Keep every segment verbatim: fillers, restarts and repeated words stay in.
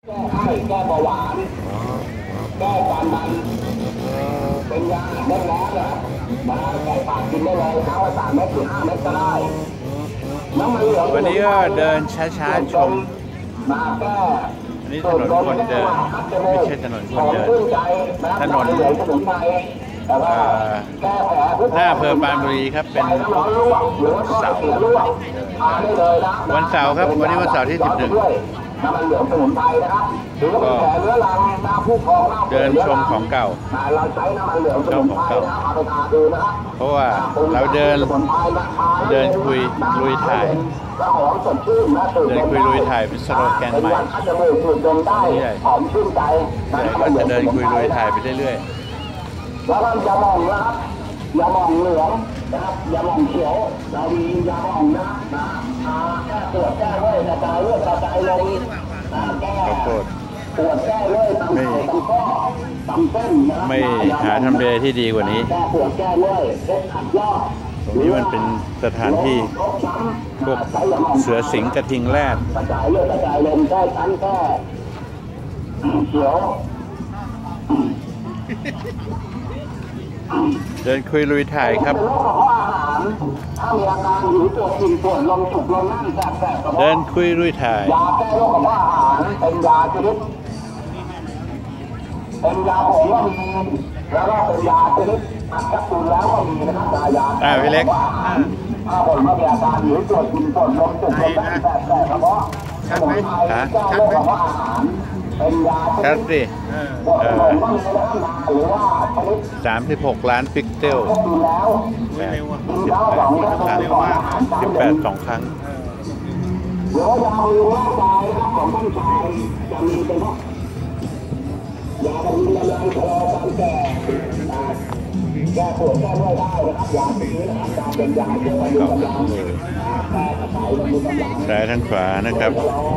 แก้ไข้แก้เบาหวานแก้ความดันเป็นยาเล็กน้อยนะครับมาใส่ปากกินได้เลยเช้าสามเม็ดถึงห้าเม็ดก็ได้น้ำมันเหลืองวันนี้ก็เดินช้าๆชมมาแก้อันนี้ถนนคนเดินไม่ใช่ถนนคนเดินถนนหน้าอำเภอปรานบุรีครับเป็นเสาร์วันเสาร์ครับวันนี้วันเสาร์ที่สิบหนึ่งก็เดินชมของเก่าชมของเก่าเพราะว่าเราเดินเดินคุยลุยถ่ายเดินคุยลุยถ่ายเป็นสโลแกนใหม่ใหญ่ก็จะเดินคุยลุยถ่ายไปเรื่อยๆแล้วก็ยาหม่องนะครับยาหม่องเหลืองนะครับยาหม่องเขียวเรามียาหม่องนะนะแก้ปวดแก้เมื่อยกระจายเลือดกระจายลมแก้ปวดแก้เมื่อยตามเข่าตามข้อตามเส้นนะครับไม่หาทำเลที่ดีกว่านี้แก้ปวดแก้เมื่อยเล็บขัดยอดตรงนี้มันเป็นสถานที่พวกเสือสิงกระทิงแรดกระจายเลือดกระจายลมแก้ชั้นแก้เขียวเดินคุยลุยถ่ายครับเดินคุยลุยถ่ายยาแก้โรคกระเพาะอาหารเป็นยาชนิดเป็นยาผงก็มีแล้วก็เป็นยาชนิดอัดแคปซูลแล้วก็มีนะครับยาอ่าพี่เล็กถ้าผลมามีอาการหิวปวดกินปวดลมจุกลมแน่นแสบแสบกระเพาะสมุนไพรแก้โรคกระเพาะอาหารเป็นยาชนิดครับสิสามสิบหกล้านพิกเซลแปดสิบแปดครั้งสิบแปดสองครั้งเดี๋ยวยาบำรุงร่างกายนะครับของท่านชายจะมีเป็นพวกยาบำรุงกำลังชะลอการแก่แก้ปวดแก้เมื่อยได้นะครับยาสีนะครับยาเป็นยาเกี่ยวกับกำลังซ้ายทั้งขวานะครับ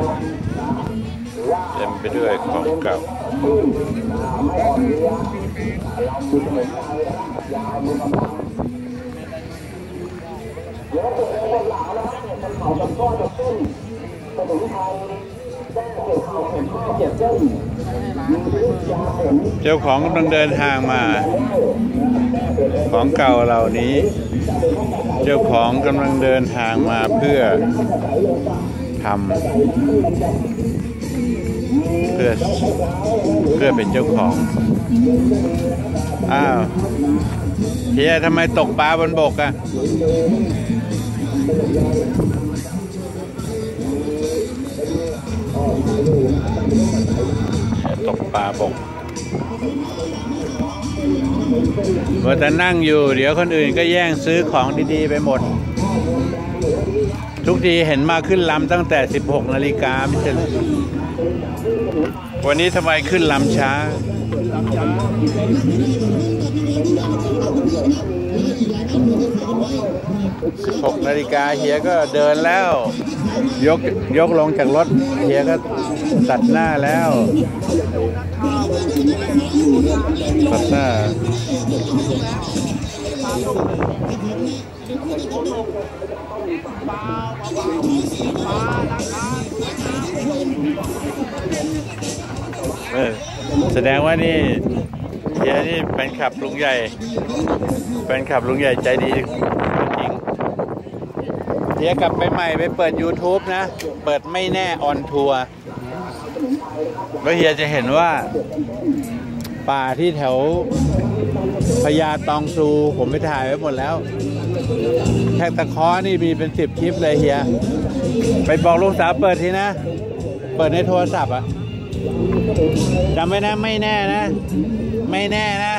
เต็มไปด้วยของเก่าเจ้าของกำลังเดินทางมาของเก่าเหล่านี้เจ้าของกำลังเดินทางมาเพื่อทำเพื่อเพื่อเป็นเจ้าของอ้าวเฮียทำไมตกปลาบนบกอะตกปลาบกเมื่อแต่นั่งอยู่เดี๋ยวคนอื่นก็แย่งซื้อของดีๆไปหมดทุกทีเห็นมาขึ้นลำตั้งแต่สิบหกนาฬิกาไม่ใช่วันนี้ทำไมขึ้นลำช้าสิบหกนาฬิกาเฮียก็เดินแล้วยกยกลงจากรถเฮียก็ตัดหน้าแล้วตัดหน้าเออแสดงว่านี่เฮียนี่เป็นขับลุงใหญ่เป็นขับลุงใหญ่ใจดีจริงเฮียกลับไปใหม่ไปเปิด ยูทูบ นะเปิดไม่แน่ออนทัวร์แล้วเฮียจะเห็นว่าป่าที่แถวพญาตองซูผมไปถ่ายไว้หมดแล้วแค่ตะเคาะนี่มีเป็นสิบคลิปเลยเฮียไปบอกลูกสาวเปิดทีนะเปิดในโทรศัพท์อ่ะจำไว้นะไม่แน่นะไม่แน่นะ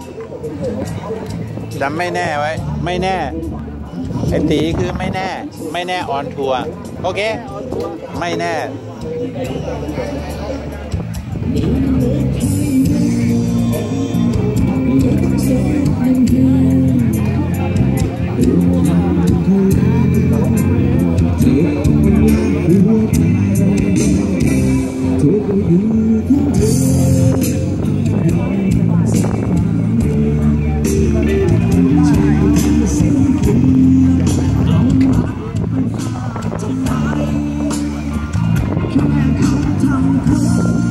จำไม่แน่ไว้ไม่แน่ไอ้ตีคือไม่แน่ไม่แน่ออนทัวร์โอเคไม่แน่แค่เขาทำเธอ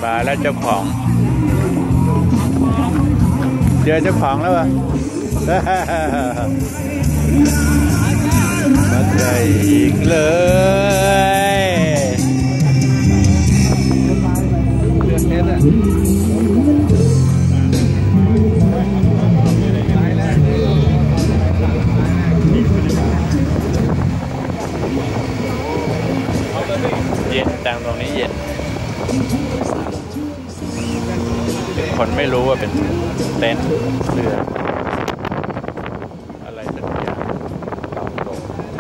มาแล้วเจ้าของเจอเจ้าของแล้ววะมาใส่อีกเลยเย็นตังตรงนี้เย็นคนไม่รู้ว่าเป็นเต็นท์เรืออะไรสักอย่างต่อลง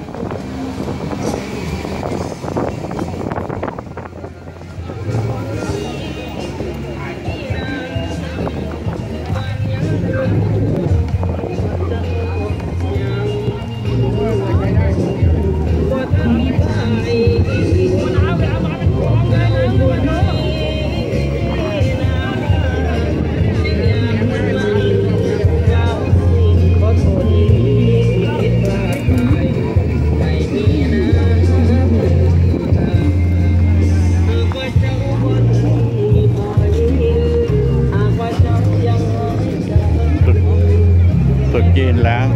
กินล้าง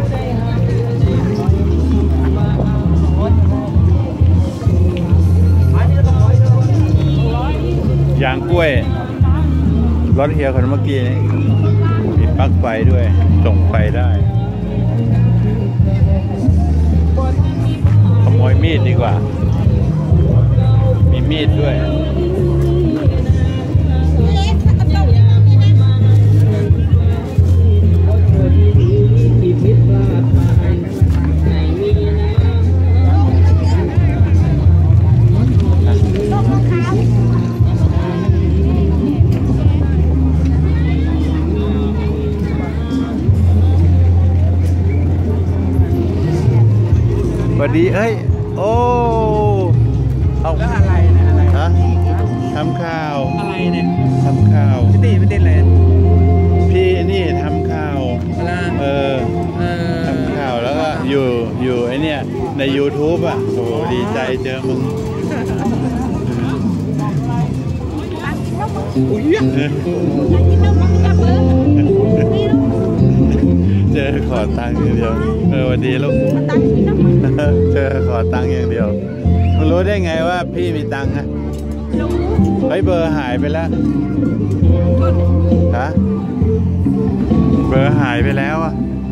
ยางกล้วยรถเฮียคนเมื่อกี้นี้มีปลั๊กไฟด้วยส่งไฟได้ขโมยมีดดีกว่ามีมีดด้วยสวัสดีเอ้ยโอ้เอาแล้วอะไรเนี่ยอะไรฮะทำข้าวอะไรเนี่ยทำข้าวพี่ตีพี่ตีอะไรพี่นี่ทำข้าวเออทำข้าวแล้วก็อยู่อยู่ไอเนี่ยใน ยูทูบ อ่ะโอ้ดีใจเจอมึงเจอขอตังค์อย่างเดียวเออวันดีลูกเจอขอตังค์อย่างเดียวมึงรู้ได้ไงว่าพี่มีตังค์อะเฮ้ยเบอร์หายไปแล้วฮะเบอร์หายไปแล้วอะ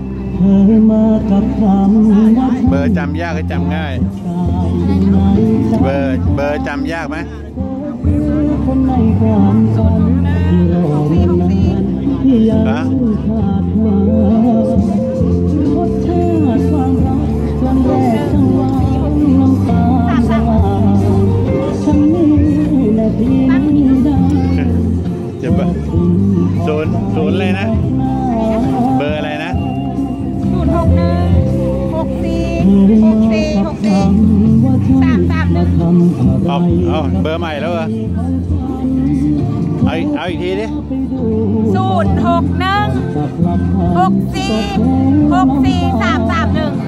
เบอร์จำยากหรือจำง่ายเบอร์เบอร์จำยากไหมฮะจะเบอร์ศูนย์ศูนย์เลยนะเบอร์อะไรนะศูนย์หกหนึ่งหกสี่หกสี่หกสี่สามสามหนึ่งเอาเอาเบอร์ใหม่แล้วเหรอเอาเอาอีกทีดิศูนย์หกหนึ่งหกสี่หกสี่สามสามหนึ่ง